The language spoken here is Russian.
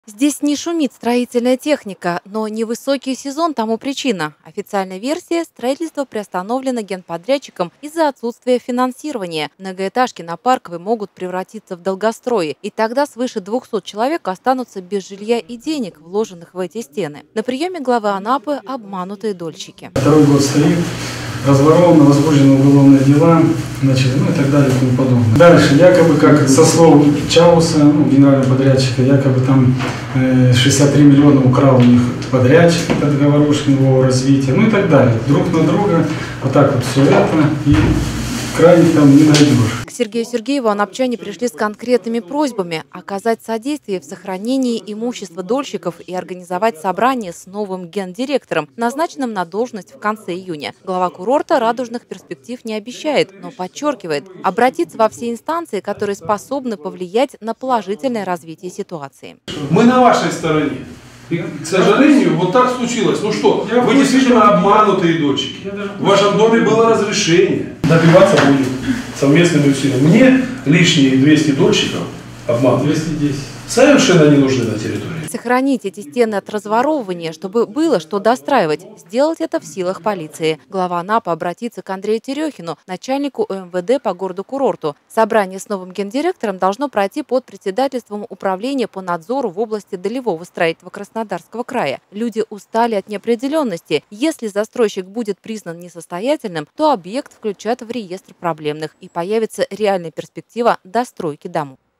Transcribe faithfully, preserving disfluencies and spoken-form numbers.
Здесь не шумит строительная техника, но невысокий сезон тому причина. Официальная версия – строительство приостановлено генподрядчиком из-за отсутствия финансирования. Многоэтажки на Парковой могут превратиться в долгострои, и тогда свыше двухсот человек останутся без жилья и денег, вложенных в эти стены. На приеме главы Анапы обманутые дольщики. Второй год стоит, разворовано, возбуждены уголовные дела, значит, ну и так далее и тому подобное. Дальше, якобы, как со слов Чауса, ну, генерального подрядчика, якобы там э, шестьдесят три миллиона украл у них подрядчик, это договорушного развития, ну и так далее. Друг на друга, вот так вот все это, и крайних там не найдешь. К Сергею Сергееву анапчане пришли с конкретными просьбами оказать содействие в сохранении имущества дольщиков и организовать собрание с новым гендиректором, назначенным на должность в конце июня. Глава курорта радужных перспектив не обещает, но подчеркивает, обратиться во все инстанции, которые способны повлиять на положительное развитие ситуации. Мы на вашей стороне. И, к сожалению, вот так случилось. Ну что, Я вы действительно обманутые дольщики. В вашем доме было разрешение. Добиваться будем совместными усилиями. Мне лишние двести дольщиков обманывают. двести десять. Совершенно не нужны на территории. Сохранить эти стены от разворовывания, чтобы было что достраивать. Сделать это в силах полиции. Глава Анапы обратится к Андрею Терехину, начальнику ОМВД по городу-курорту. Собрание с новым гендиректором должно пройти под председательством управления по надзору в области долевого строительства Краснодарского края. Люди устали от неопределенности. Если застройщик будет признан несостоятельным, то объект включат в реестр проблемных и появится реальная перспектива достройки домов.